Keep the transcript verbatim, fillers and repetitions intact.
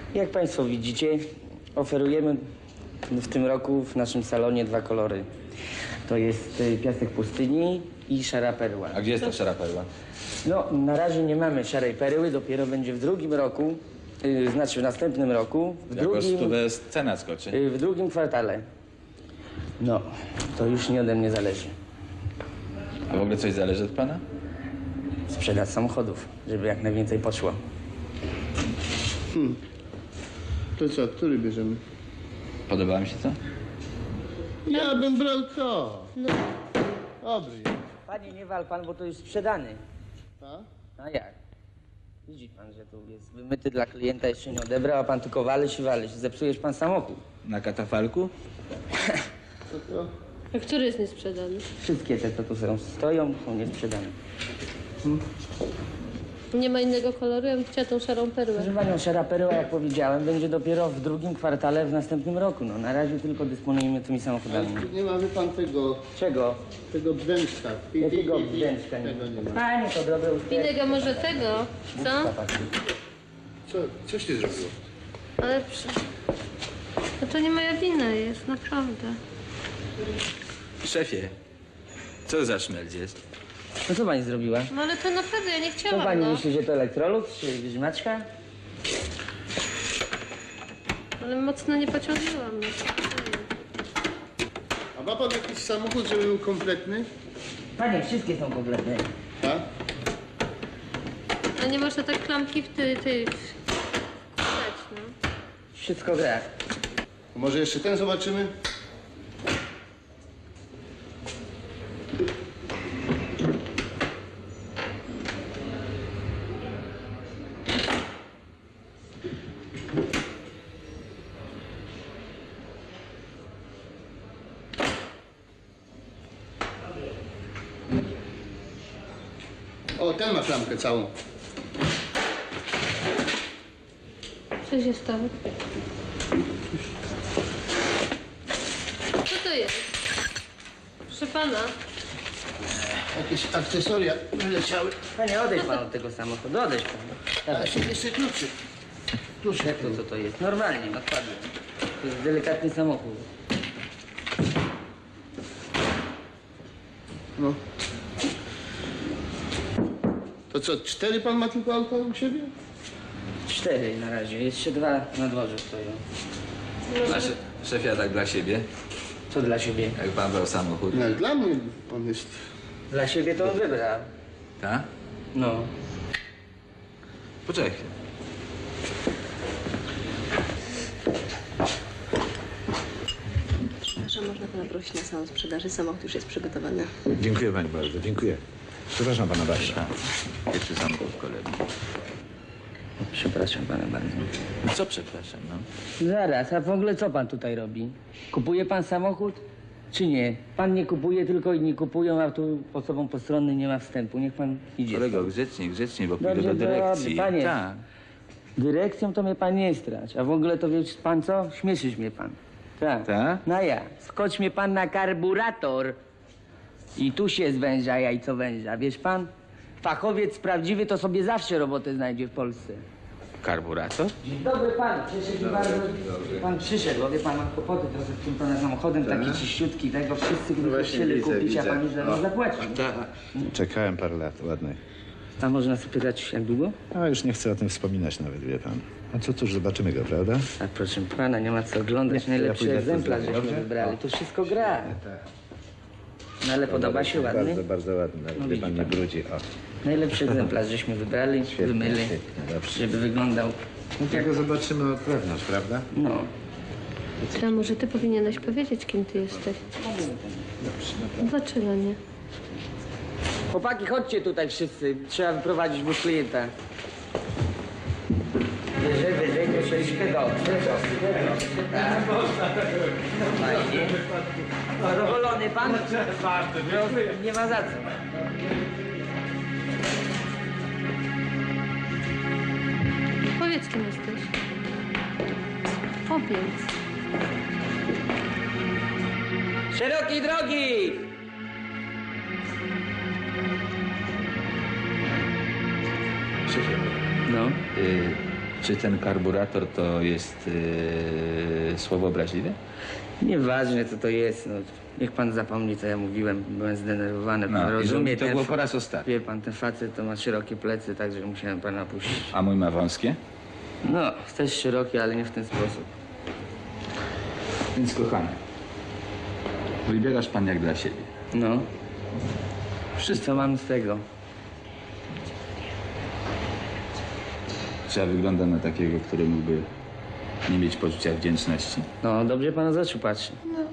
Jak państwo widzicie, oferujemy w tym roku w naszym salonie dwa kolory. To jest y, piasek pustyni i szara perła. A gdzie jest ta szara perła? No, na razie nie mamy szarej perły, dopiero będzie w drugim roku, y, znaczy w następnym roku, w Jak o drugim, stówę cena skoczy. y, w drugim kwartale. No, to już nie ode mnie zależy. A w ogóle coś zależy od pana? Sprzedaż samochodów, żeby jak najwięcej poszło. Hmm. To co, który bierzemy? Podoba mi się to? Ja bym brał to. No. Dobry. Panie, nie wal pan, bo to już sprzedany. A? A jak? Widzi pan, że tu jest wymyty dla klienta, jeszcze nie odebrał, a pan tylko walisz i walisz. Zepsujesz pan samochód. Na katafalku? Co to? A który jest niesprzedany? Wszystkie te, co tu są, stoją, są niesprzedane. Nie ma innego koloru? Ja bym chciała tą szarą perłę. Proszę panią, szara perła, jak powiedziałem, będzie dopiero w drugim kwartale w następnym roku. No, na razie tylko dysponujemy tymi Ale samochodami. tu nie ma, wie pan, tego, Czego? tego bręczka. Pi, pi, Jakiego pi, pi. brzdęczka nie Tego nie ma. Panie, to dobre usterki. Innego może tego, co? Co, coś ty zrobiło? Ale przy... No to nie moja wina jest, naprawdę. Szefie, co za szmelc jest? No co pani zrobiła? No ale to naprawdę, ja nie Co chciałam, pani no. myśli, że to Electrolux czy wyżymaczka? Ale mocno nie pociągnęłam. No. A ma pan jakiś samochód, żeby był kompletny? Panie, wszystkie są kompletne. A? A nie można tak klamki w tej... tej... wkładać, no. Wszystko gra. A może jeszcze ten zobaczymy? O, ten ma klamkę całą. Co się stało? Co to jest? Proszę pana. Jakieś akcesoria wyleciały. Panie, odejdź pan od tego samochodu, odejdź pan. A jeszcze, jeszcze kluczy. Kluczy. Jak to, co to jest? Normalnie, odpadnie. To jest delikatny samochód. No. To co, cztery pan ma tylko auta u siebie? Cztery na razie, jeszcze dwa na dworze stoją. A sze- szefie, a tak dla siebie? Co dla siebie? Jak pan brał samochód? No, dla mnie on jest... Dla siebie to on wybrał. Tak? No. Poczekaj chwilę. Przepraszam, można pana prosić na salon sprzedaży? Samochód już jest przygotowany. Dziękuję pani bardzo, dziękuję. Przepraszam pana bardzo. Pierwszy samochód kolegi. Przepraszam pana bardzo. No co przepraszam, no? Zaraz, a w ogóle co pan tutaj robi? Kupuje pan samochód, czy nie? Pan nie kupuje, tylko inni kupują, a tu osobą postronnej nie ma wstępu. Niech pan idzie. Kolego, grzecznie, grzecznie, bo Dobrze, pójdę do dyrekcji. dobrze, panie. Tak. Dyrekcją to mnie pan nie strać. A w ogóle to wiesz pan co? Śmieszysz mnie pan. Tak. Tak? No ja. Skocz mnie pan na karburator. I tu się zwęża jajco węża. Wiesz pan? Fachowiec prawdziwy to sobie zawsze robotę znajdzie w Polsce. Karburator? Dzień dobry pan. Przyszedł mi bardzo... Pan przyszedł, bo wie pan, mam kłopoty trochę z tym pana samochodem, taki czyściutki, tego wszyscy by właśnie chcieli widzę, kupić, a widzę. pan już za nas zapłacił. Czekałem parę lat, ładnych. A można spytać jak długo? A już nie chcę o tym wspominać nawet, wie pan. A co, cóż, zobaczymy go, prawda? A proszę pana, nie ma co oglądać. Najlepszy pójdę egzemplarz poznać, żeśmy dobrze? wybrali. To wszystko gra. No ale podoba się ładny? Bardzo, bardzo ładny, nawet No wie widzi pan nie pan. brudzi. O, Najlepszy egzemplarz żeśmy wybrali, wymyli, świetnie, dobrze. żeby wyglądał. No tego zobaczymy od wewnątrz, prawda? No. A może ty powinieneś powiedzieć, kim ty jesteś? Dlaczego nie? Chłopaki, chodźcie tutaj wszyscy. Trzeba wyprowadzić bus klienta. Wyżej, wyżej, troszeczkę dobrze, dobrze, dobrze. Tak. Fajnie. Zadowolony pan? No, nie ma za co. Powiedz, kim jesteś. Powiedz. Szerokiej drogi! Szefie, No. y, Czy ten karburator to jest yy, słowo obraźliwe? Nieważne, co to jest, no. Niech pan zapomni, co ja mówiłem. Byłem zdenerwowany, pan No, i rozumie. to ten było fa- po raz ostatni. Wie pan, ten facet to ma szerokie plecy, także musiałem pana puścić. A mój ma wąskie? No, też szerokie, ale nie w ten sposób. Więc kochany, wybierasz pan jak dla siebie. No. Wszystko mam z tego. Czy ja wyglądam na takiego, który mógłby nie mieć poczucia wdzięczności? No, dobrze pan z oczu patrzy. No,